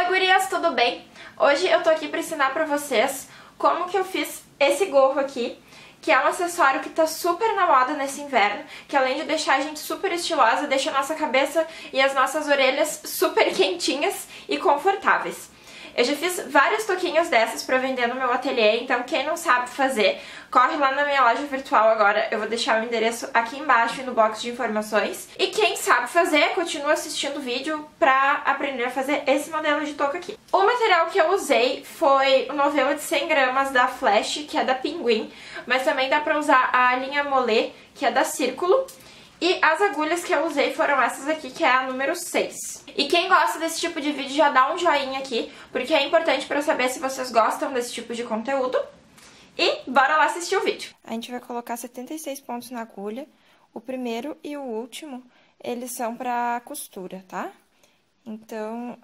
Oi gurias, tudo bem? Hoje eu tô aqui pra ensinar pra vocês como que eu fiz esse gorro aqui, que é um acessório que tá super na moda nesse inverno, que além de deixar a gente super estilosa, deixa a nossa cabeça e as nossas orelhas super quentinhas e confortáveis. Eu já fiz vários toquinhos dessas pra vender no meu ateliê, então quem não sabe fazer, corre lá na minha loja virtual agora, eu vou deixar o endereço aqui embaixo e no box de informações. E quem sabe fazer, continua assistindo o vídeo pra aprender a fazer esse modelo de touca aqui. O material que eu usei foi o novelo de 100 gramas da Flash, que é da Pinguim, mas também dá pra usar a linha Mollet, que é da Círculo. E as agulhas que eu usei foram essas aqui, que é a número 6. E quem gosta desse tipo de vídeo já dá um joinha aqui, porque é importante pra eu saber se vocês gostam desse tipo de conteúdo. E bora lá assistir o vídeo. A gente vai colocar 76 pontos na agulha. O primeiro e o último, eles são pra costura, tá? Então,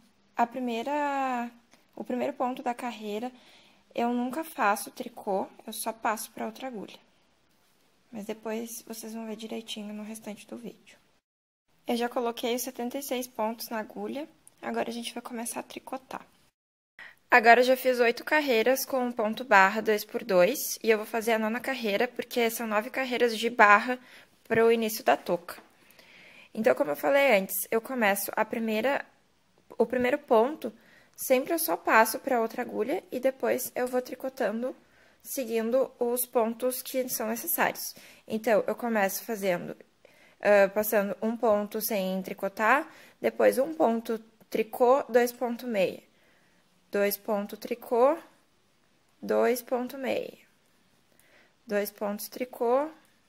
o primeiro ponto da carreira, eu nunca faço tricô, eu só passo pra outra agulha. Mas depois vocês vão ver direitinho no restante do vídeo. Eu já coloquei os 76 pontos na agulha, agora a gente vai começar a tricotar. Agora eu já fiz 8 carreiras com um ponto barra 2×2, e eu vou fazer a 9ª carreira, porque são 9 carreiras de barra para o início da touca. Então, como eu falei antes, eu começo o primeiro ponto, sempre eu só passo para outra agulha, e depois eu vou tricotando seguindo os pontos que são necessários. Então, eu começo passando um ponto sem tricotar, depois um ponto tricô, 2 ponto meia, 2 ponto tricô, 2 ponto meia, 2 pontos tricô,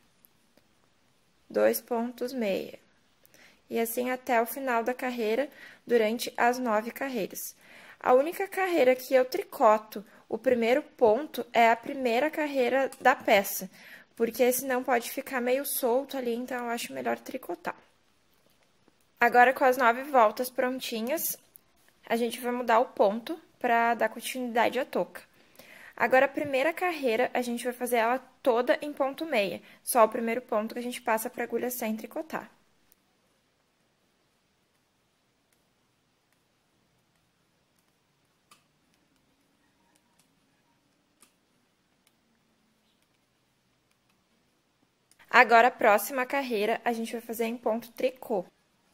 2 pontos meia. E assim até o final da carreira, durante as 9 carreiras. A única carreira que eu tricoto o primeiro ponto é a primeira carreira da peça, porque senão pode ficar meio solto ali, então eu acho melhor tricotar. Agora, com as 9 voltas prontinhas, a gente vai mudar o ponto para dar continuidade à touca. Agora, a primeira carreira, a gente vai fazer ela toda em ponto meia, só o primeiro ponto que a gente passa para a agulha sem tricotar. Agora, a próxima carreira, a gente vai fazer em ponto tricô.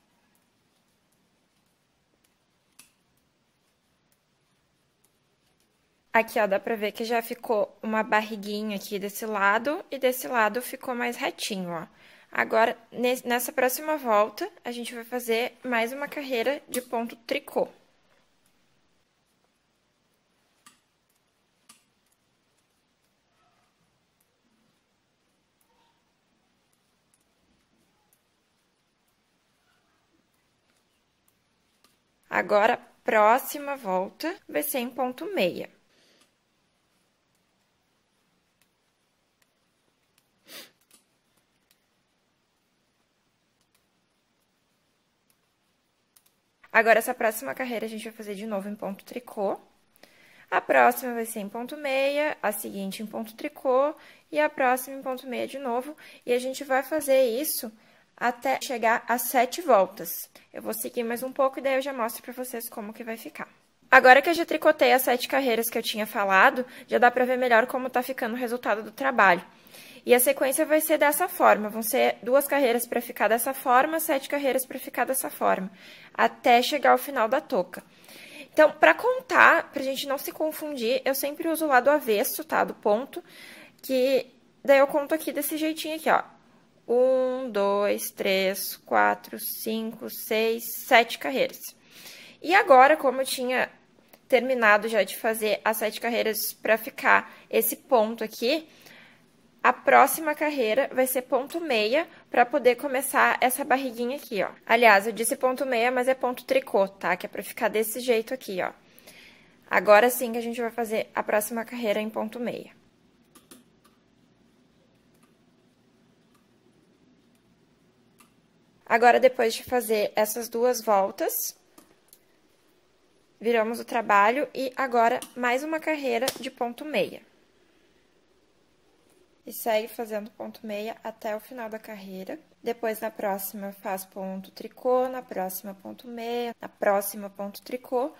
Aqui, ó, dá pra ver que já ficou uma barriguinha aqui desse lado, e desse lado ficou mais retinho, ó. Agora, nessa próxima volta, a gente vai fazer mais uma carreira de ponto tricô. Agora, a próxima volta vai ser em ponto meia. Agora, essa próxima carreira a gente vai fazer de novo em ponto tricô. A próxima vai ser em ponto meia, a seguinte em ponto tricô e a próxima em ponto meia de novo. E a gente vai fazer isso até chegar a 7 voltas. Eu vou seguir mais um pouco e daí eu já mostro pra vocês como que vai ficar. Agora que eu já tricotei as 7 carreiras que eu tinha falado, já dá pra ver melhor como tá ficando o resultado do trabalho. E a sequência vai ser dessa forma, vão ser 2 carreiras pra ficar dessa forma, 7 carreiras pra ficar dessa forma, até chegar ao final da touca. Então, pra contar, pra gente não se confundir, eu sempre uso o lado avesso, tá, do ponto, que daí eu conto aqui desse jeitinho aqui, ó. 1, 2, 3, 4, 5, 6, 7 carreiras. E agora, como eu tinha terminado já de fazer as 7 carreiras para ficar esse ponto aqui, a próxima carreira vai ser ponto meia para poder começar essa barriguinha aqui, ó. Aliás, eu disse ponto meia, mas é ponto tricô, tá? Que é para ficar desse jeito aqui, ó. Agora sim que a gente vai fazer a próxima carreira em ponto meia. Agora, depois de fazer essas 2 voltas, viramos o trabalho e agora mais uma carreira de ponto meia. E segue fazendo ponto meia até o final da carreira. Depois, na próxima, faz ponto tricô, na próxima, ponto meia, na próxima, ponto tricô,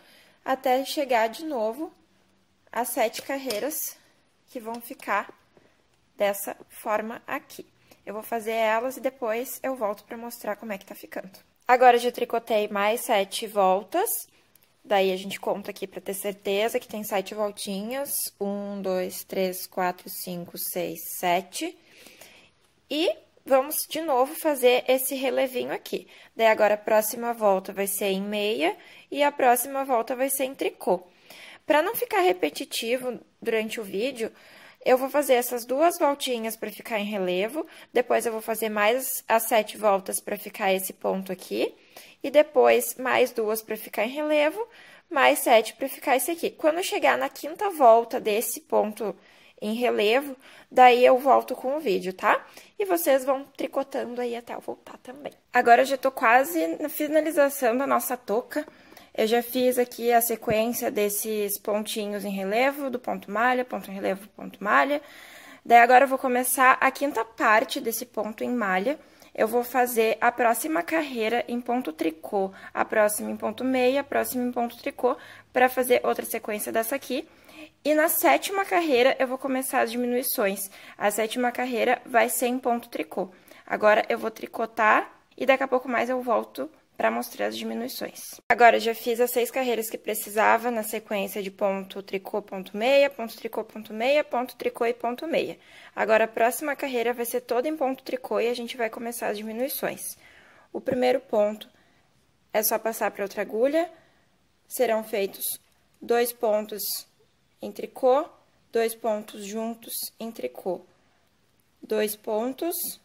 até chegar de novo às 7 carreiras, que vão ficar dessa forma aqui. Eu vou fazer elas e depois eu volto pra mostrar como é que tá ficando. Agora, já tricotei mais 7 voltas. Daí, a gente conta aqui pra ter certeza que tem 7 voltinhas. 1, 2, 3, 4, 5, 6, 7. E vamos, de novo, fazer esse relevinho aqui. Daí, agora, a próxima volta vai ser em meia e a próxima volta vai ser em tricô. Pra não ficar repetitivo durante o vídeo, eu vou fazer essas 2 voltinhas para ficar em relevo, depois eu vou fazer mais as 7 voltas para ficar esse ponto aqui, e depois mais 2 para ficar em relevo, mais 7 para ficar esse aqui. Quando eu chegar na 5ª volta desse ponto em relevo, daí eu volto com o vídeo, tá? E vocês vão tricotando aí até eu voltar também. Agora, eu já tô quase na finalização da nossa touca. Eu já fiz aqui a sequência desses pontinhos em relevo, do ponto malha, ponto em relevo, ponto malha. Daí, agora, eu vou começar a 5ª parte desse ponto em malha. Eu vou fazer a próxima carreira em ponto tricô, a próxima em ponto meia, a próxima em ponto tricô, para fazer outra sequência dessa aqui. E na 7ª carreira, eu vou começar as diminuições. A 7ª carreira vai ser em ponto tricô. Agora, eu vou tricotar e daqui a pouco mais eu volto para mostrar as diminuições. Agora, eu já fiz as 6 carreiras que precisava na sequência de ponto tricô, ponto meia, ponto tricô, ponto meia, ponto tricô e ponto meia. Agora, a próxima carreira vai ser toda em ponto tricô e a gente vai começar as diminuições. O primeiro ponto é só passar para outra agulha, serão feitos 2 pontos em tricô, 2 pontos juntos em tricô, 2 pontos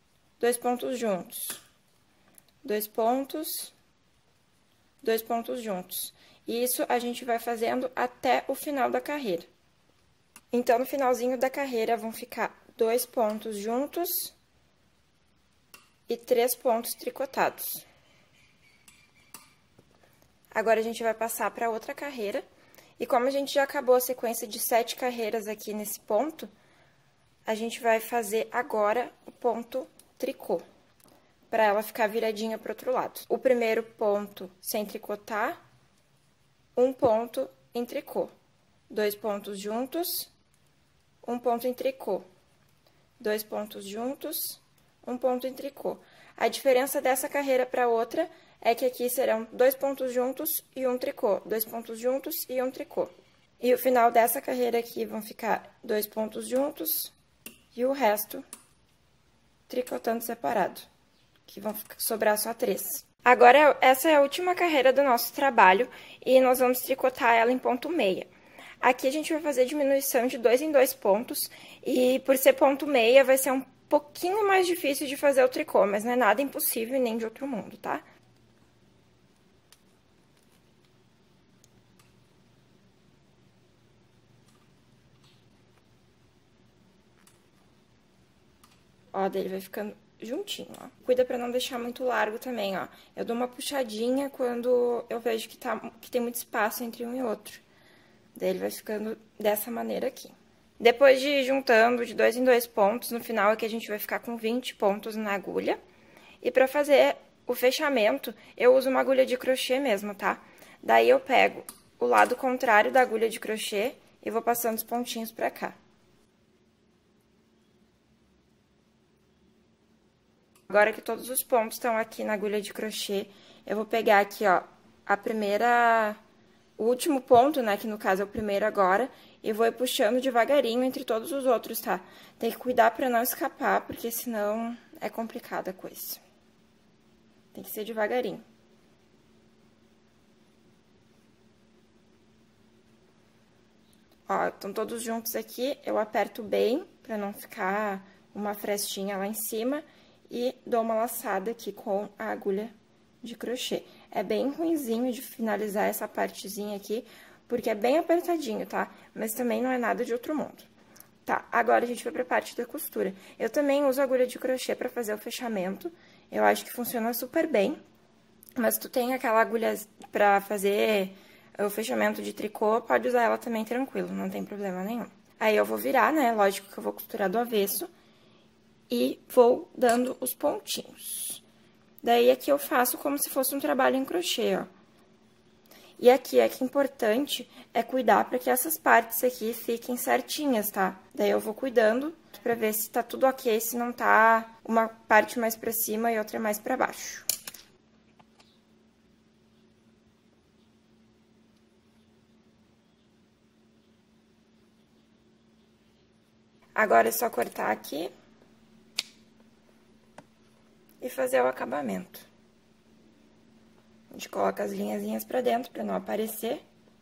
juntos. 2 pontos, 2 pontos juntos. E isso a gente vai fazendo até o final da carreira. Então, no finalzinho da carreira, vão ficar 2 pontos juntos e 3 pontos tricotados. Agora, a gente vai passar para outra carreira. E como a gente já acabou a sequência de 7 carreiras aqui nesse ponto, a gente vai fazer agora o ponto tricô, para ela ficar viradinha para o outro lado. O primeiro ponto sem tricotar, 1 ponto em tricô, 2 pontos juntos, 1 ponto em tricô, 2 pontos juntos, 1 ponto em tricô. A diferença dessa carreira para outra é que aqui serão 2 pontos juntos e 1 tricô, 2 pontos juntos e 1 tricô. E o final dessa carreira aqui vão ficar 2 pontos juntos e o resto tricotando separado, que vão sobrar só 3. Agora, essa é a última carreira do nosso trabalho e nós vamos tricotar ela em ponto meia. Aqui a gente vai fazer diminuição de 2 em 2 pontos e por ser ponto meia vai ser um pouquinho mais difícil de fazer o tricô, mas não é nada impossível e nem de outro mundo, tá? Ó, daí ele vai ficando juntinho, ó. Cuida pra não deixar muito largo também, ó. Eu dou uma puxadinha quando eu vejo que tem muito espaço entre um e outro. Daí ele vai ficando dessa maneira aqui. Depois de ir juntando de 2 em 2 pontos, no final aqui a gente vai ficar com 20 pontos na agulha. E pra fazer o fechamento, eu uso uma agulha de crochê mesmo, tá? Daí eu pego o lado contrário da agulha de crochê e vou passando os pontinhos pra cá. Agora que todos os pontos estão aqui na agulha de crochê, eu vou pegar aqui, ó, o último ponto, né, que no caso é o primeiro agora, e vou ir puxando devagarinho entre todos os outros, tá? Tem que cuidar pra não escapar, porque senão é complicada a coisa. Tem que ser devagarinho. Ó, estão todos juntos aqui, eu aperto bem, pra não ficar uma frestinha lá em cima, e dou uma laçada aqui com a agulha de crochê. É bem ruinzinho de finalizar essa partezinha aqui, porque é bem apertadinho, tá? Mas também não é nada de outro mundo. Tá, agora a gente vai pra parte da costura. Eu também uso agulha de crochê pra fazer o fechamento, eu acho que funciona super bem. Mas tu tem aquela agulha pra fazer o fechamento de tricô, pode usar ela também tranquilo, não tem problema nenhum. Aí eu vou virar, né, lógico que eu vou costurar do avesso. E vou dando os pontinhos. Daí, aqui eu faço como se fosse um trabalho em crochê, ó. E aqui é que é importante é cuidar para que essas partes aqui fiquem certinhas, tá? Daí eu vou cuidando pra ver se tá tudo ok, se não tá uma parte mais pra cima e outra mais pra baixo. Agora é só cortar aqui e fazer o acabamento. A gente coloca as linhazinhas pra dentro pra não aparecer.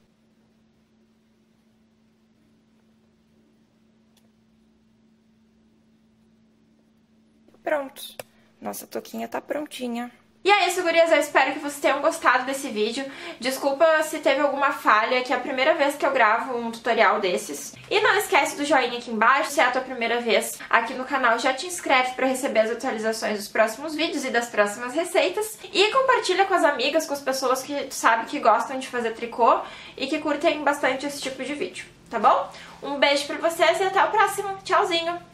Pronto. Nossa touquinha tá prontinha. E é isso, gurias, eu espero que vocês tenham gostado desse vídeo. Desculpa se teve alguma falha, que é a primeira vez que eu gravo um tutorial desses. E não esquece do joinha aqui embaixo, se é a tua primeira vez aqui no canal, já te inscreve pra receber as atualizações dos próximos vídeos e das próximas receitas. E compartilha com as amigas, com as pessoas que tu sabe que gostam de fazer tricô e que curtem bastante esse tipo de vídeo, tá bom? Um beijo pra vocês e até o próximo. Tchauzinho!